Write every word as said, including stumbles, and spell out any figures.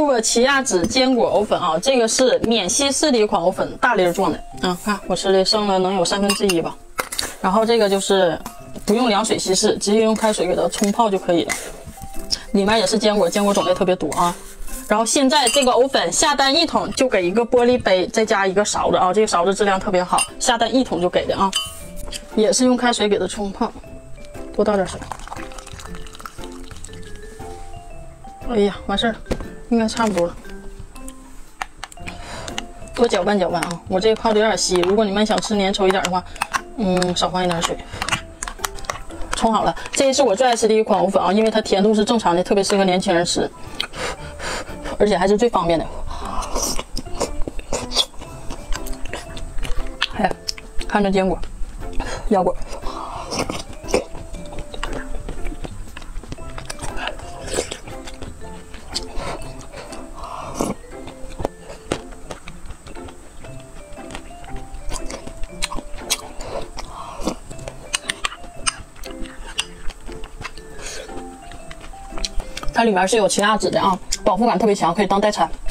做奇亚籽坚果藕粉啊，这个是免稀释的一款藕粉，大粒状的。嗯，看我吃的剩了能有三分之一吧。然后这个就是不用凉水稀释，直接用开水给它冲泡就可以了。里面也是坚果，坚果种类特别多啊。然后现在这个藕粉下单一桶就给一个玻璃杯，再加一个勺子啊，这个勺子质量特别好，下单一桶就给的啊。也是用开水给它冲泡，多倒点水。哎呀，完事儿了，应该差不多了。多搅拌搅拌啊！我这个泡的有点稀，如果你们想吃粘稠一点的话，嗯，少放一点水。冲好了，这是我最爱吃的一款藕粉啊，因为它甜度是正常的，特别适合年轻人吃，而且还是最方便的。哎，看这坚果、腰果。它里面是有奇亚籽的啊，饱腹感特别强，可以当代餐。